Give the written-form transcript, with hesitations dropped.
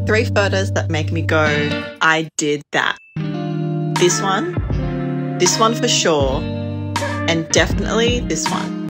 3 photos that make me go, I did that. This one for sure, and definitely this one.